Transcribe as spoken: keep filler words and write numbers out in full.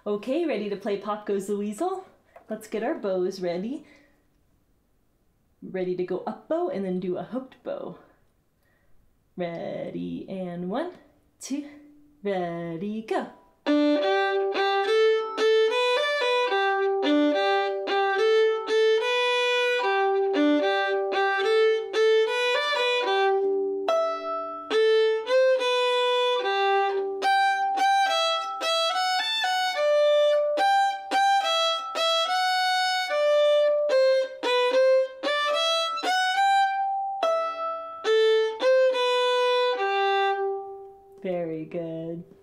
Okay, ready to play Pop Goes the Weasel? Let's get our bows ready. Ready to go up bow and then do a hooked bow. Ready, and one, two, ready, go. Very good.